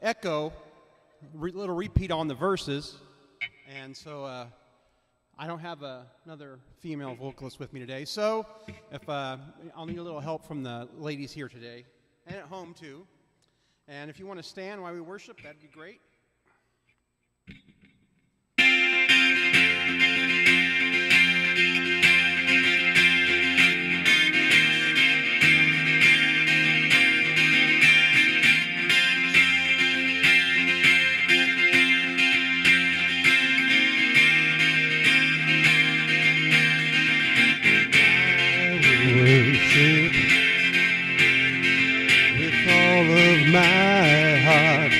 echo, little repeat on the verses, and so I don't have another female vocalist with me today. So if I'll need a little help from the ladies here today, and at home too. And if you want to stand while we worship, that'd be great. Worship with all of my heart.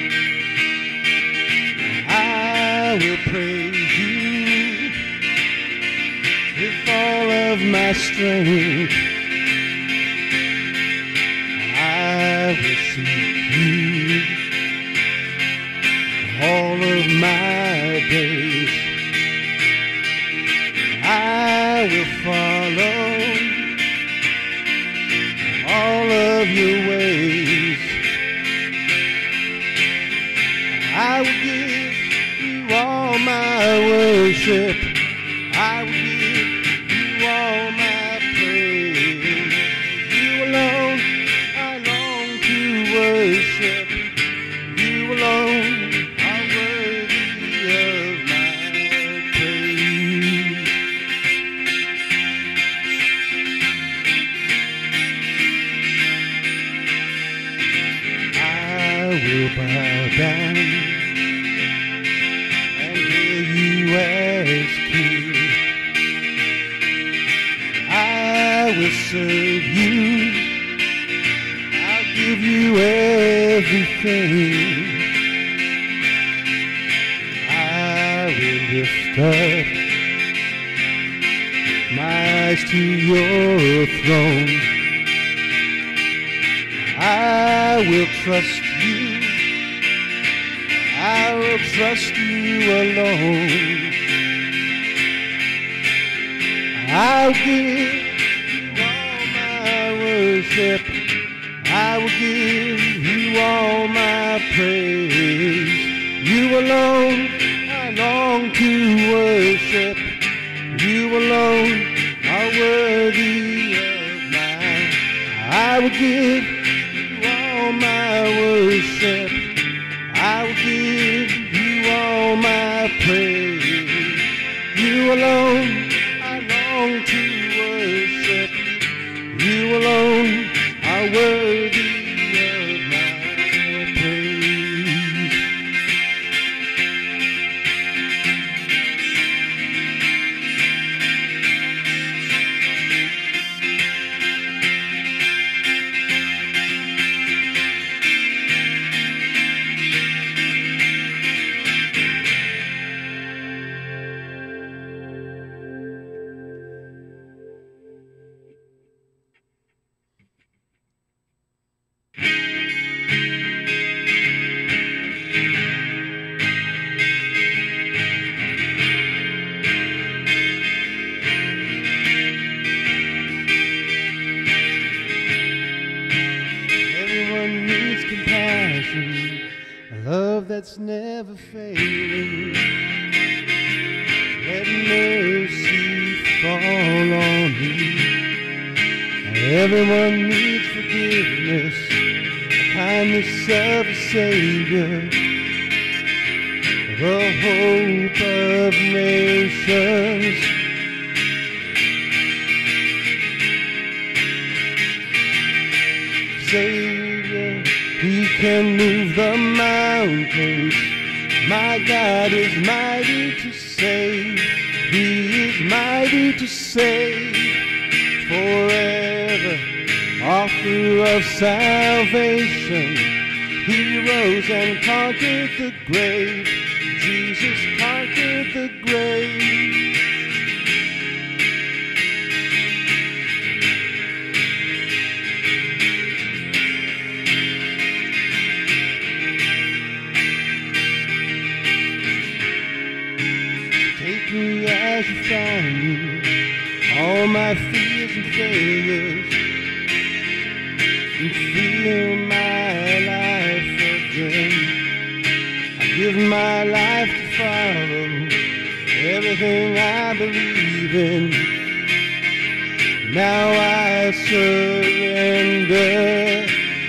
I will praise you with all of my strength. I will seek you all of my days. I will follow all of your ways. I will give you all my worship. I will give you all my praise. You alone I long to worship. You alone are worthy of my praise. I will bow down and hear you as King. I will serve you. I'll give you everything. I will lift up my eyes to your throne. I will trust you. I will trust you alone. I'll give you all my worship. I will give you all my praise. You alone I long to worship. You alone are worthy of mine. I will give you all my worship. I will give you all my praise. You alone I long to worship. You alone are worthy of my praise. Everyone needs compassion, a love that's never failing. Let mercy fall on me. Everyone needs forgiveness, the kindness of a Savior, the hope of nations. Savior, He can move the mountains. My God is mighty to save. He is mighty to save forever. Author of salvation, He rose and conquered the grave. Jesus conquered the grave. Take me as you found me, all my fears and failures, and fill my life again. I believe in. Now I surrender.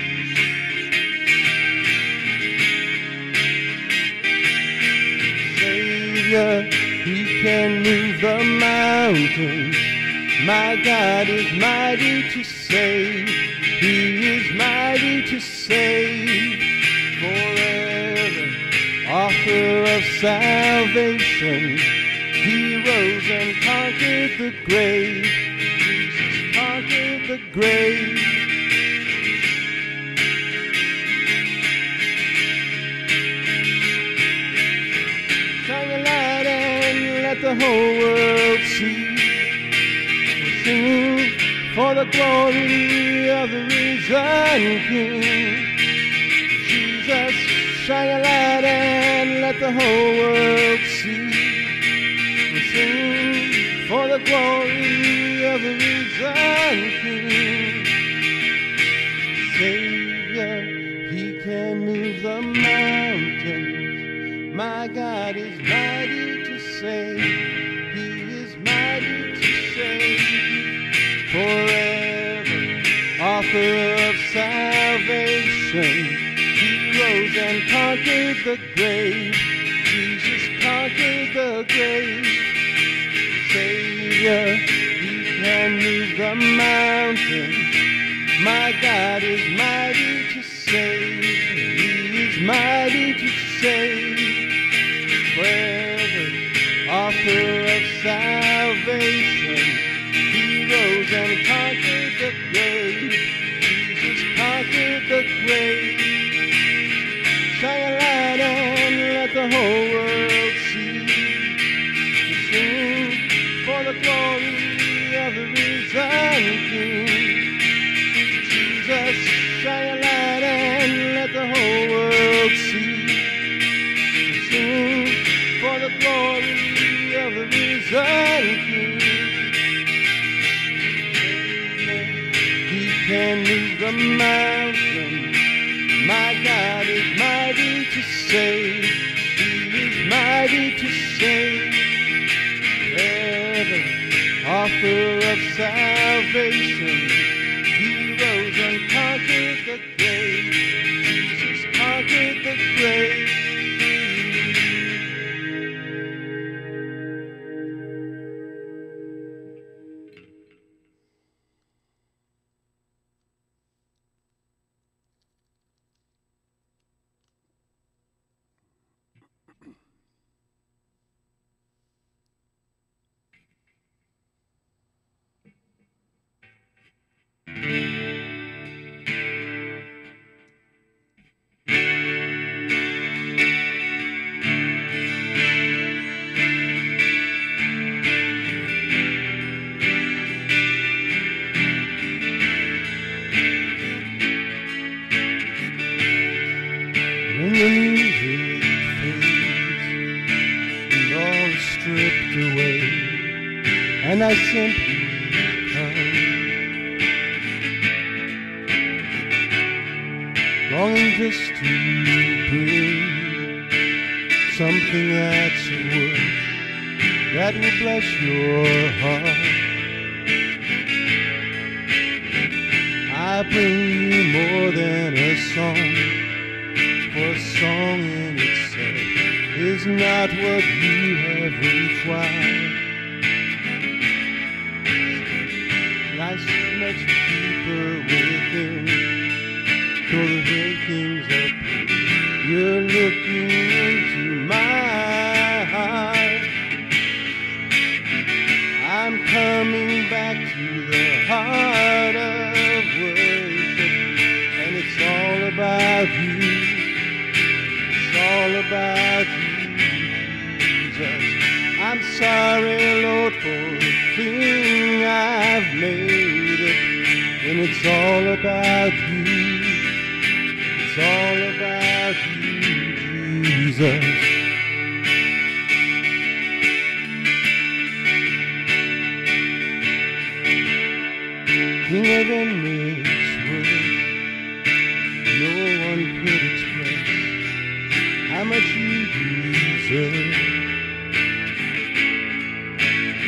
Savior, He can move the mountains. My God is mighty to save. He is mighty to save. Forever, author of salvation. He rose and conquered the grave. Jesus conquered the grave. Shine your light and let the whole world see. We're singing for the glory of the risen King. Jesus, shine your light and let the whole world see. We're singing for the glory of the risen King. Savior, He can move the mountains. My God is mighty to save. He is mighty to save. Forever, author of salvation. He rose and conquered the grave. Jesus conquered the grave. Savior, He can move the mountains. My God is mighty to save. He is mighty to save. Forever, author of salvation. He rose and conquered the grave. Jesus conquered the grave. Shine your light and let the whole world see. We sing for the glory of the risen King. Jesus, shine your light and let the whole world see. We sing for the glory of the risen King. He can move the mountains. My God is mighty to save. He is mighty to save. Forever, author of salvation. He rose and conquered the grave. Jesus conquered the grave. When the music fades and all is stripped away, and I simply come, longing just to bring something that's worth, that will bless your heart. I bring you more than a song, for a song in itself is not what you have required. Lies much deeper within, for the very things up here. You're looking into my heart. I'm coming back to the heart of worship, and it's all about you. All about you, Jesus. I'm sorry, Lord, for the thing I've made it. And it's all about you. It's all about you, Jesus. King of endless world, no one could express how much you deserve.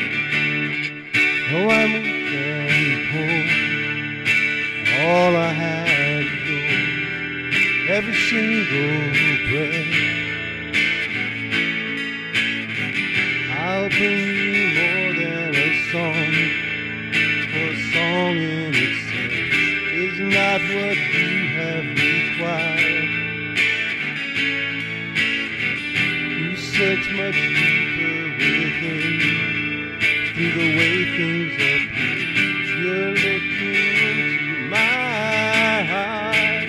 every single breath. I'll bring you more than a song, for a song in itself is not what you have required. You search much deeper within, through the way things appear. You're looking into my heart,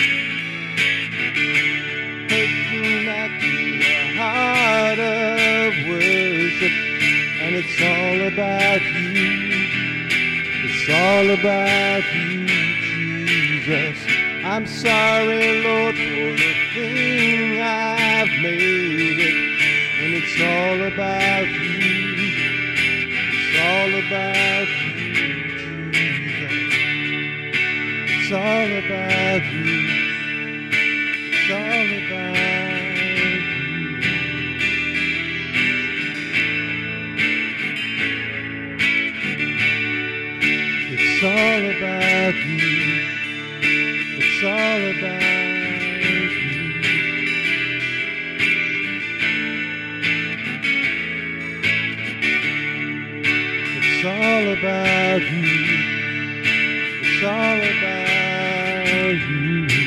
looking at the heart of worship, and it's all about you. It's all about you, Jesus. I'm sorry, Lord, for the thing I've made it, when it's all about you. It's all about you, Jesus. It's all about you. It's all about you. It's all about you. It's all about you. It's all about you. It's all about you.